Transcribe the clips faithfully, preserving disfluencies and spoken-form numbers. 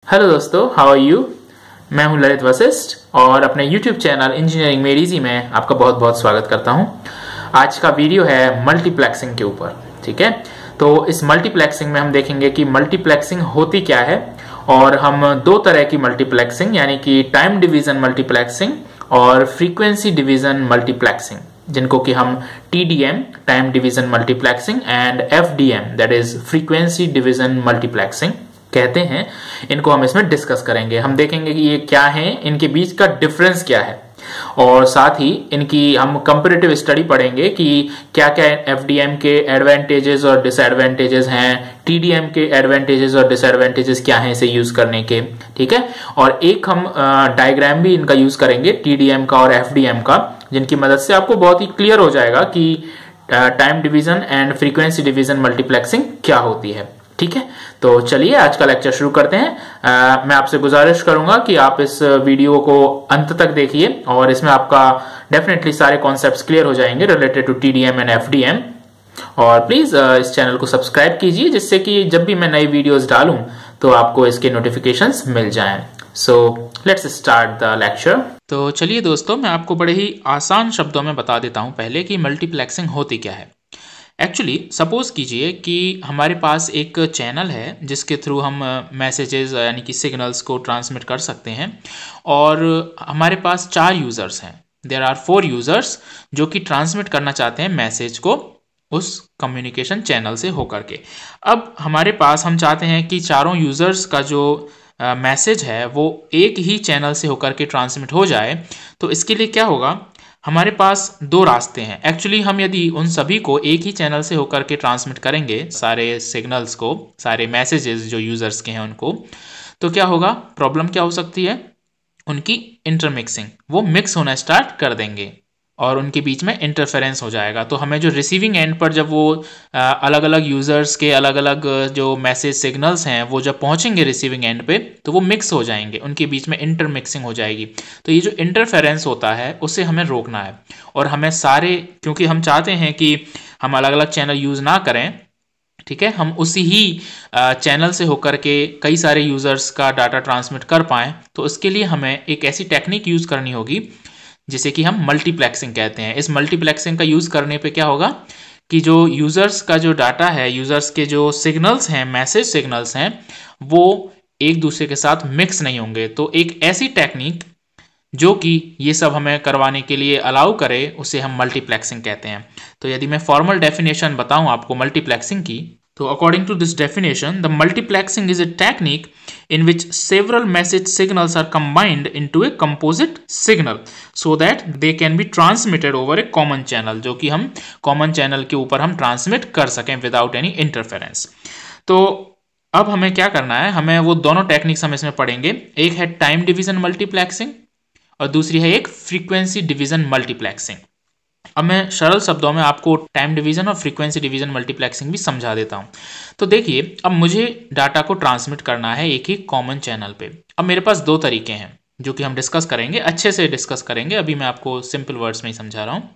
Hello दोस्तों, how are you. मैं हूं ललित वशिष्ठ और अपने YouTube channel engineering made easy में आपका बहुत बहुत स्वागत करता हूं। आज का वीडियो है मल्टीप्लेक्सिंग के ऊपर। ठीक है, तो इस मल्टीप्लेक्सिंग में हम देखेंगे कि मल्टीप्लेक्सिंग होती क्या है और हम दो तरह की मल्टीप्लेक्सिंग यानी कि टाइम डिवीजन मल्टीप्लेक्सिंग और फ्रीक्वेंसी डिवीजन मल्टीप्लेक्सिंग, जिनको कि हम T D M time division multiplexing and F D M that is frequency division multiplexing कहते हैं, इनको हम इसमें डिस्कस करेंगे। हम देखेंगे कि ये क्या है, इनके बीच का डिफरेंस क्या है और साथ ही इनकी हम कंपैरेटिव स्टडी पढ़ेंगे कि क्या क्या एफ डी एम के एडवांटेजेस और डिसएडवांटेजेस हैं, टी डी एम के एडवांटेजेस और डिसएडवांटेजेस क्या हैं इसे यूज करने के। ठीक है, और एक हम डायग्राम भी इनका यूज करेंगे टी डी एम का और एफ डी एम का, जिनकी मदद से आपको बहुत ही क्लियर हो जाएगा कि time division and frequency division multiplexing क्या होती है। ठीक है, तो चलिए आज का लेक्चर शुरू करते हैं। आ, मैं आपसे गुजारिश करूंगा कि आप इस वीडियो को अंत तक देखिए और इसमें आपका डेफिनेटली सारे कॉन्सेप्ट्स क्लियर हो जाएंगे related to T D M and F D M. और प्लीज इस चैनल को सब्सक्राइब कीजिए जिससे कि जब भी मैं नई वीडियोस डालूं तो आपको इसके नोटिफिकेशंस मिल जाएं। So let's start the lecture. तो चलिए दोस्तों, मैं आपको बड़े ही आसान शब्दों में बता देता हूं पहले कि मल्टीप्लेक्सिंग होती क्या है। एक्चुअली सपोज कीजिए कि हमारे पास एक चैनल है जिसके थ्रू हम मैसेजेस यानी कि सिग्नल्स को ट्रांसमिट कर सकते हैं और हमारे पास चार यूज़र्स हैं। देयर आर फोर यूज़र्स जो कि ट्रांसमिट करना चाहते हैं मैसेज को उस कम्युनिकेशन चैनल से होकर के। अब हमारे पास हम चाहते हैं कि चारों यूज़र्स का जो मैसेज uh, है वो एक ही चैनल से होकर के ट्रांसमिट हो जाए। तो इसके लिए क्या होगा, हमारे पास दो रास्ते हैं। एक्चुअली हम यदि उन सभी को एक ही चैनल से होकर के ट्रांसमिट करेंगे, सारे सिग्नल्स को, सारे मैसेजेस जो यूजर्स के हैं उनको, तो क्या होगा, प्रॉब्लम क्या हो सकती है, उनकी इंटरमिक्सिंग, वो मिक्स होना स्टार्ट कर देंगे और उनके बीच में इंटरफेरेंस हो जाएगा। तो हमें जो रिसीविंग एंड पर जब वो अलग अलग यूज़र्स के अलग अलग जो मैसेज सिग्नल्स हैं वो जब पहुंचेंगे रिसीविंग एंड पे तो वो मिक्स हो जाएंगे, उनके बीच में इंटरमिक्सिंग हो जाएगी। तो ये जो इंटरफेरेंस होता है उससे हमें रोकना है और हमें सारे, क्योंकि हम चाहते हैं कि हम अलग अलग चैनल यूज़ ना करें, ठीक है, हम उसी ही चैनल से होकर के कई सारे यूज़र्स का डाटा ट्रांसमिट कर पाएँ, तो उसके लिए हमें एक ऐसी टेक्निक यूज़ करनी होगी जिसे कि हम मल्टीप्लेक्सिंग कहते हैं। इस मल्टीप्लेक्सिंग का यूज़ करने पे क्या होगा कि जो यूज़र्स का जो डाटा है, यूज़र्स के जो सिग्नल्स हैं, मैसेज सिग्नल्स हैं, वो एक दूसरे के साथ मिक्स नहीं होंगे। तो एक ऐसी टेक्निक जो कि ये सब हमें करवाने के लिए अलाउ करे उसे हम मल्टीप्लेक्सिंग कहते हैं। तो यदि मैं फॉर्मल डेफिनेशन बताऊं आपको मल्टीप्लेक्सिंग की, तो according to this definition, the multiplexing is a technique in which several message signals are combined into a composite signal so that they can be transmitted over a common channel, जो कि हम common channel के ऊपर हम transmit कर सकें without any interference। तो अब हमें क्या करना है, हमें वो दोनों टेक्निक्स हम इसमें पढ़ेंगे। एक है टाइम डिवीजन मल्टीप्लेक्सिंग और दूसरी है एक फ्रीक्वेंसी डिवीजन मल्टीप्लेक्सिंग। अब मैं सरल शब्दों में आपको टाइम डिवीजन और फ्रीक्वेंसी डिवीजन मल्टीप्लेक्सिंग भी समझा देता हूं। तो देखिए, अब मुझे डाटा को ट्रांसमिट करना है एक ही कॉमन चैनल पे। अब मेरे पास दो तरीके हैं जो कि हम डिस्कस करेंगे, अच्छे से डिस्कस करेंगे। अभी मैं आपको सिंपल वर्ड्स में ही समझा रहा हूं।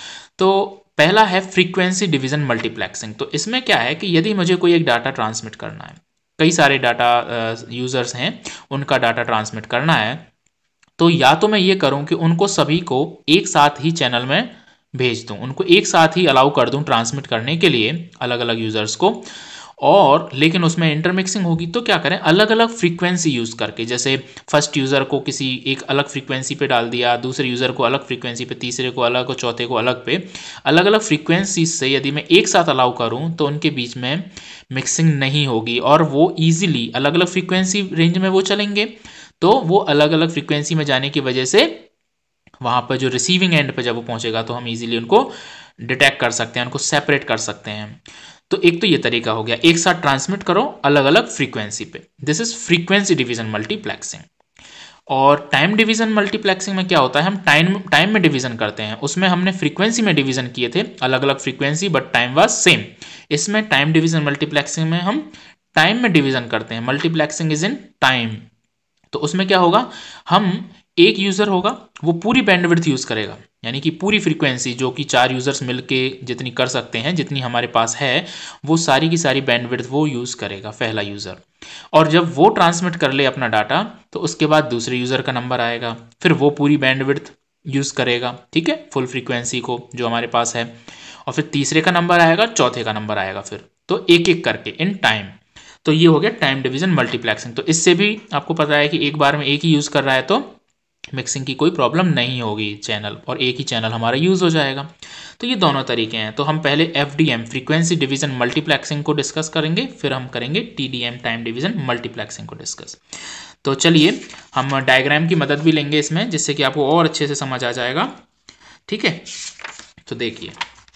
तो पहला है फ्रीक्वेंसी डिवीजन मल्टीप्लेक्सिंग। तो इसमें क्या है कि यदि मुझे कोई एक डाटा ट्रांसमिट करना है, कई सारे डाटा यूजर्स हैं, उनका डाटा ट्रांसमिट करना है, तो या तो मैं ये करूं कि उनको सभी को एक साथ ही चैनल में भेज दूं, उनको एक साथ ही अलाउ कर दूं ट्रांसमिट करने के लिए अलग अलग यूजर्स को, और लेकिन उसमें इंटरमिक्सिंग होगी। तो क्या करें, अलग अलग फ्रीक्वेंसी यूज करके, जैसे फर्स्ट यूजर को किसी एक अलग फ्रीक्वेंसी पे डाल दिया, दूसरे यूजर को अलग फ्रीक्वेंसी पे, तीसरे को अलग और चौथे को अलग पे, अलग अलग फ्रीक्वेंसी से यदि मैं एक साथ अलाउ करूं तो उनके बीच में मिक्सिंग नहीं होगी और वो ईजिली अलग अलग फ्रीक्वेंसी रेंज में वो चलेंगे। तो वो अलग अलग फ्रीक्वेंसी में जाने की वजह से वहां पर जो रिसीविंग एंड पे जब वो पहुंचेगा तो हम इजीली उनको डिटेक्ट कर सकते हैं, उनको सेपरेट कर सकते हैं। तो एक तो ये तरीका हो गया, एक साथ ट्रांसमिट करो अलग अलग फ्रीक्वेंसी पे। This is frequency division multiplexing. और टाइम डिवीजन मल्टीप्लेक्सिंग में क्या होता है, हम टाइम टाइम में डिवीजन करते हैं। उसमें हमने फ्रीक्वेंसी में डिवीजन किए थे, अलग अलग frequency, but time was same. इसमें टाइम डिवीजन मल्टीप्लेक्सिंग में हम टाइम में डिवीजन करते हैं, मल्टीप्लेक्सिंग इज इन टाइम। तो उसमें क्या होगा, हम एक यूजर होगा वो पूरी बैंडविड्थ यूज करेगा, यानी कि पूरी फ्रीक्वेंसी जो कि चार यूजर्स मिलके जितनी कर सकते हैं, जितनी हमारे पास है, वो सारी की सारी बैंडविड्थ वो यूज़ करेगा पहला यूज़र। और जब वो ट्रांसमिट कर ले अपना डाटा तो उसके बाद दूसरे यूज़र का नंबर आएगा, फिर वो पूरी बैंडविड्थ यूज़ करेगा, ठीक है, फुल फ्रीक्वेंसी को जो हमारे पास है। और फिर तीसरे का नंबर आएगा, चौथे का नंबर आएगा, फिर तो एक एक करके इन टाइम। तो ये हो गया टाइम डिवीजन मल्टीप्लेक्सिंग। तो इससे भी आपको पता है कि एक बार में एक ही यूज़ कर रहा है तो मिक्सिंग की कोई प्रॉब्लम नहीं होगी चैनल, और एक ही चैनल हमारा यूज़ हो जाएगा। तो ये दोनों तरीके हैं। तो हम पहले F D M frequency division multiplexing को डिस्कस करेंगे, फिर हम करेंगे T D M time division multiplexing को डिस्कस। तो चलिए हम डायग्राम की मदद भी लेंगे इसमें, जिससे कि आपको और अच्छे से समझ आ जाएगा, ठीक है। तो देखिए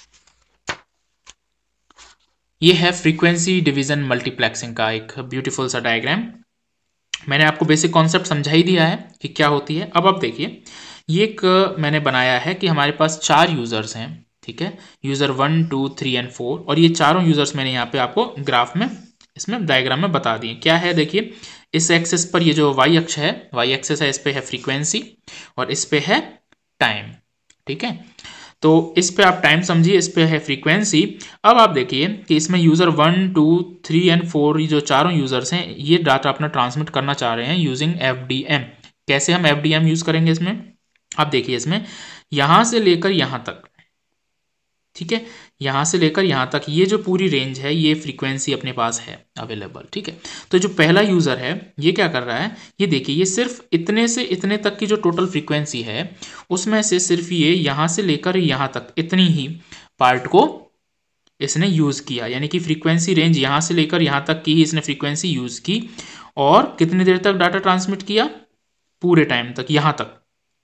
ये है फ्रीक्वेंसी डिवीजन मल्टीप्लेक्सिंग का एक ब्यूटीफुल सा डायग्राम। मैंने आपको बेसिक कॉन्सेप्ट समझा ही दिया है कि क्या होती है। अब आप देखिए ये एक मैंने बनाया है कि हमारे पास चार यूजर्स हैं, ठीक है, user one two three and four, और ये चारों यूजर्स मैंने यहाँ पे आपको ग्राफ में इसमें डायग्राम में बता दिए। क्या है देखिए, इस एक्सिस पर ये जो वाई अक्ष है, वाई एक्सिस है, इस पे है फ्रीक्वेंसी और इस पे है टाइम, ठीक है। तो इस पे आप टाइम समझिए, इस पे है फ्रीक्वेंसी। अब आप देखिए कि इसमें user one two three and four, ये जो चारों यूजर्स हैं, ये डाटा अपना ट्रांसमिट करना चाह रहे हैं यूजिंग एफ डी एम। कैसे हम एफ डी एम यूज करेंगे इसमें, आप देखिए इसमें यहां से लेकर यहां तक, ठीक है, यहां से लेकर यहां तक ये जो पूरी रेंज है, ये फ्रीक्वेंसी अपने पास है अवेलेबल, ठीक है। तो जो पहला यूजर है ये क्या कर रहा है, ये देखिए ये सिर्फ इतने से इतने तक की जो टोटल फ्रीक्वेंसी है उसमें से सिर्फ ये यहां से लेकर यहां तक इतनी ही पार्ट को इसने यूज किया, यानी कि फ्रीक्वेंसी रेंज यहां से लेकर यहां तक की ही इसने फ्रीक्वेंसी यूज की। और कितनी देर तक डाटा ट्रांसमिट किया, पूरे टाइम तक, यहां तक।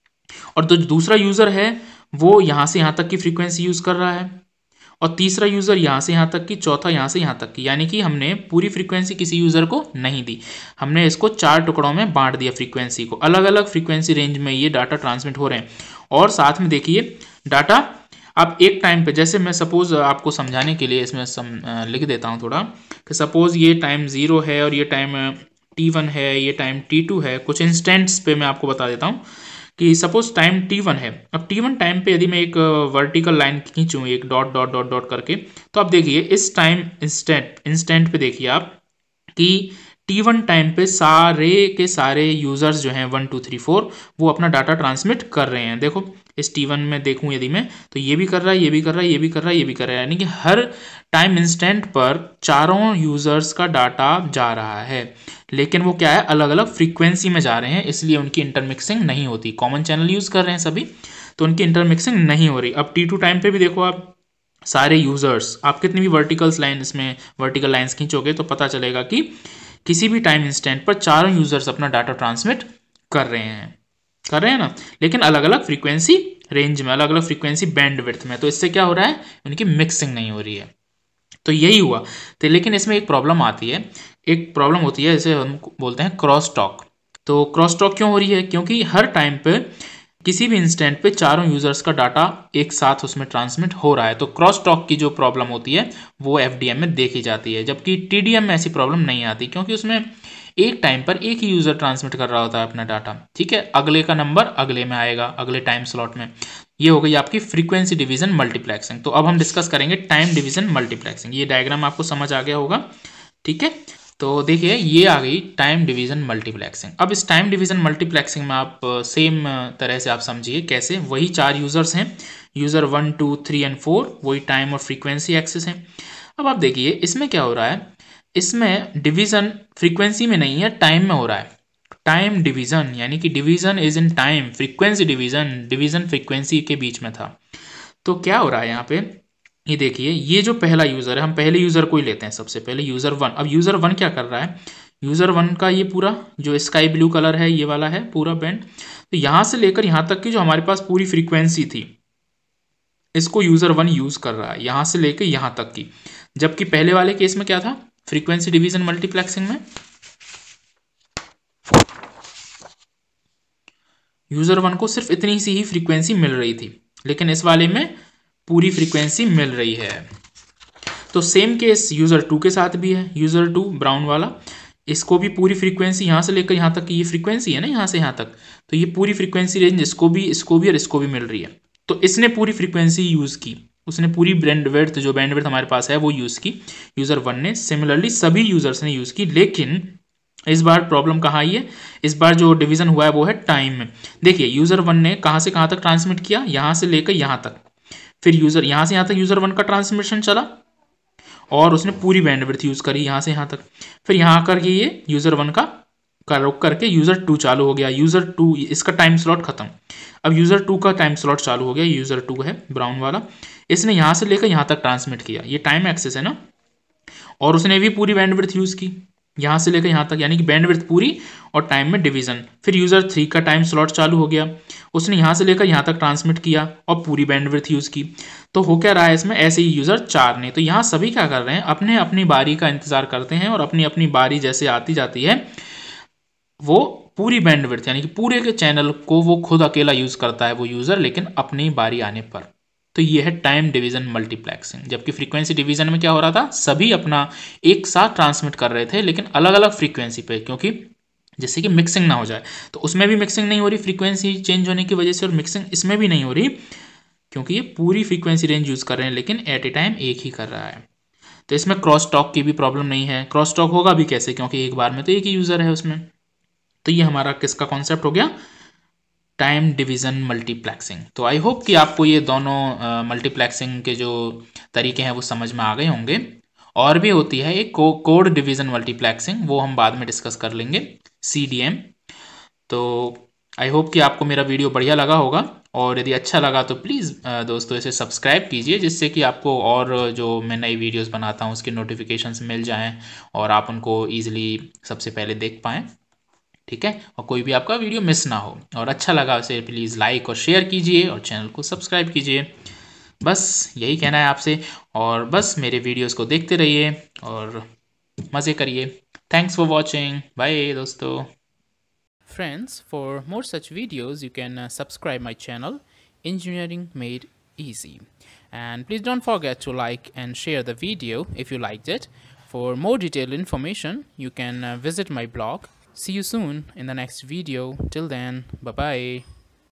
और तो दूसरा यूजर है वो यहां से यहां तक की फ्रीक्वेंसी यूज कर रहा है, और तीसरा यूजर यहां से यहां तक की, चौथा यहां से यहां तक की। यानी कि हमने पूरी फ्रीक्वेंसी किसी यूजर को नहीं दी, हमने इसको चार टुकड़ों में बांट दिया फ्रीक्वेंसी को। अलग अलग फ्रीक्वेंसी रेंज में ये डाटा ट्रांसमिट हो रहे हैं। और साथ में देखिए डाटा आप एक टाइम पे, जैसे मैं सपोज आपको समझाने के लिए इसमें सम, लिख देता हूं थोड़ा, कि सपोज ये टाइम जीरो है और ये टाइम टी वन है, ये टाइम टी टू है। कुछ इंस्टेंट्स पे मैं आपको बता देता हूँ कि सपोज टाइम टी वन है। अब टी वन टाइम पे यदि मैं एक वर्टिकल लाइन खींचूँ, एक डॉट डॉट डॉट डॉट करके, तो आप देखिए इस टाइम इंस्टेंट इंस्टेंट पे देखिए आप कि टी वन टाइम पे सारे के सारे यूजर्स जो हैं वन टू थ्री फोर, वो अपना डाटा ट्रांसमिट कर रहे हैं। देखो इस टी वन में देखूं यदि मैं, तो ये भी कर रहा है, ये भी कर रहा है, ये भी कर रहा है, ये भी कर रहा है। यानी कि हर टाइम इंस्टेंट पर चारों यूजर्स का डाटा जा रहा है, लेकिन वो क्या है, अलग अलग फ्रीक्वेंसी में जा रहे हैं, इसलिए उनकी इंटरमिक्सिंग नहीं होती। कॉमन चैनल यूज कर रहे हैं सभी, तो उनकी इंटरमिक्सिंग नहीं हो रही। अब टी टू टाइम पे भी देखो आप सारे यूजर्स, आप कितनी भी वर्टिकल्स लाइन इसमें वर्टिकल लाइन्स खींचोगे तो पता चलेगा कि किसी भी टाइम इंस्टेंट पर चारों यूजर्स अपना डाटा ट्रांसमिट कर रहे हैं कर रहे हैं ना, लेकिन अलग अलग फ्रीक्वेंसी रेंज में, अलग अलग फ्रीक्वेंसी बैंडविड्थ में। तो इससे क्या हो रहा है, उनकी मिक्सिंग नहीं हो रही है। तो यही हुआ। तो लेकिन इसमें एक प्रॉब्लम आती है, एक प्रॉब्लम होती है, इसे हम बोलते हैं क्रॉस टॉक। तो क्रॉस टॉक क्यों हो रही है, क्योंकि हर टाइम पे किसी भी इंस्टेंट पे चारों यूजर्स का डाटा एक साथ उसमें ट्रांसमिट हो रहा है। तो क्रॉस टॉक की जो प्रॉब्लम होती है वो एफ डी एम में देखी जाती है, जबकि टी डी एम में ऐसी प्रॉब्लम नहीं आती, क्योंकि उसमें एक टाइम पर एक ही यूजर ट्रांसमिट कर रहा होता है अपना डाटा, ठीक है। अगले का नंबर अगले में आएगा, अगले टाइम स्लॉट में। ये हो गई आपकी फ्रीक्वेंसी डिवीजन मल्टीप्लेक्सिंग। तो अब हम डिस्कस करेंगे टाइम डिवीजन मल्टीप्लेक्सिंग। ये डायग्राम आपको समझ आ गया होगा, ठीक है। तो देखिए ये आ गई टाइम डिवीजन मल्टीप्लेक्सिंग। अब इस टाइम डिवीजन मल्टीप्लेक्सिंग में आप सेम तरह से आप समझिए कैसे, वही चार यूजर्स हैं, user one two three and four, वही टाइम और फ्रीक्वेंसी एक्सिस है। अब आप देखिए इसमें क्या हो रहा है, इसमें डिवीजन फ्रीक्वेंसी में नहीं है, टाइम में हो रहा है। टाइम डिवीजन यानी कि division is in time, frequency division division frequency के बीच में था। तो क्या हो रहा है यहाँ पे, ये देखिए ये जो पहला यूजर है, हम पहले यूजर को ही लेते हैं सबसे पहले, यूजर वन। अब यूजर वन क्या कर रहा है, यूजर वन का ये पूरा जो स्काई ब्लू कलर है, ये वाला है पूरा बैंड, तो यहां से लेकर यहां तक की जो हमारे पास पूरी फ्रीक्वेंसी थी, इसको यूजर वन यूज कर रहा है, यहां से लेकर यहां तक की। जबकि पहले वाले केस में क्या था, फ्रीक्वेंसी डिवीजन मल्टीप्लेक्सिंग में यूजर वन को सिर्फ इतनी सी ही फ्रीक्वेंसी मिल रही थी, लेकिन इस वाले में पूरी फ्रीक्वेंसी मिल रही है। तो सेम केस यूजर टू के साथ भी है, यूजर टू ब्राउन वाला, इसको भी पूरी फ्रीक्वेंसी यहां से लेकर यहां तक की ये फ्रीक्वेंसी है ना, यहां से यहां तक, तो ये पूरी फ्रीक्वेंसी रेंज इसको भी इसको भी और इसको भी मिल रही है, तो इसने पूरी फ्रीक्वेंसी यूज़ की, उसने पूरी बैंडविड्थ जो बैंडविड्थ हमारे पास है वो यूज़ की यूज़र वन ने। सिमिलरली सभी यूज़र्स ने यूज़ की, लेकिन इस बार प्रॉब्लम कहाँ आई है, इस बार जो डिवीजन हुआ है वो है टाइम में। देखिए यूज़र वन ने कहाँ से कहाँ तक ट्रांसमिट किया, यहाँ से लेकर यहाँ तक, फिर यूज़र यहाँ से यहाँ तक यूज़र वन का ट्रांसमिशन चला और उसने पूरी बैंडविड्थ यूज़ करी यहाँ से यहाँ तक। फिर यहाँ करके ये यूज़र वन का कर रोक करके यूज़र टू चालू हो गया, यूज़र टू इसका टाइम स्लॉट खत्म। अब यूज़र टू का टाइम स्लॉट चालू हो गया, यूज़र टू है ब्राउन वाला, इसने यहाँ से लेकर यहाँ तक ट्रांसमिट किया, ये टाइम एक्सेस है ना, और उसने भी पूरी बैंडविड्थ यूज़ की यहाँ से लेकर यहाँ तक, यानी कि बैंडविड्थ पूरी और टाइम में डिवीजन। फिर यूज़र थ्री का टाइम स्लॉट चालू हो गया, उसने यहाँ से लेकर यहाँ तक ट्रांसमिट किया और पूरी बैंडविड्थ यूज़ की। तो हो क्या रहा है इसमें, ऐसे ही यूज़र चार ने, तो यहाँ सभी क्या कर रहे हैं, अपने अपनी बारी का इंतजार करते हैं और अपनी अपनी बारी जैसे आती जाती है वो पूरी बैंडविड्थ यानी कि पूरे के चैनल को वो खुद अकेला यूज़ करता है वो यूज़र, लेकिन अपनी बारी आने पर। तो ये है टाइम डिवीजन मल्टीप्लेक्सिंग। जबकि फ्रीक्वेंसी डिवीजन में क्या हो रहा था, सभी अपना एक साथ ट्रांसमिट कर रहे थे लेकिन अलग अलग फ्रीक्वेंसी पे, क्योंकि जिससे कि मिक्सिंग ना हो जाए। तो उसमें भी मिक्सिंग नहीं हो रही फ्रीक्वेंसी चेंज होने की वजह से, और मिक्सिंग इसमें भी नहीं हो रही क्योंकि ये पूरी फ्रीक्वेंसी रेंज यूज़ कर रहे हैं लेकिन एट ए टाइम एक ही कर रहा है। तो इसमें क्रॉस टॉक की भी प्रॉब्लम नहीं है, क्रॉस टॉक होगा भी कैसे, क्योंकि एक बार में तो एक ही यूज़र है उसमें। तो ये हमारा किसका कॉन्सेप्ट हो गया, टाइम डिवीजन मल्टीप्लेक्सिंग। तो आई होप कि आपको ये दोनों मल्टीप्लेक्सिंग के जो तरीके हैं वो समझ में आ गए होंगे। और भी होती है एक को, कोड डिवीजन मल्टीप्लेक्सिंग, वो हम बाद में डिस्कस कर लेंगे, सी डी एम। तो आई होप कि आपको मेरा वीडियो बढ़िया लगा होगा, और यदि अच्छा लगा तो प्लीज़ दोस्तों इसे सब्सक्राइब कीजिए, जिससे कि आपको और जो मैं नई वीडियोस बनाता हूँ उसके नोटिफिकेशंस मिल जाएं और आप उनको ईजिली सबसे पहले देख पाएँ, ठीक है, और कोई भी आपका वीडियो मिस ना हो। और अच्छा लगा उसे प्लीज़ लाइक और शेयर कीजिए और चैनल को सब्सक्राइब कीजिए। बस यही कहना है आपसे, और बस मेरे वीडियोस को देखते रहिए और मज़े करिए। थैंक्स फॉर वॉचिंग, बाय दोस्तों। Friends, for more such videos you can uh, subscribe my channel Engineering Made Easy, and please don't forget to like and share the video if you liked it. For more detailed information you can uh, visit my blog. See you soon in the next video. Till then, bye bye.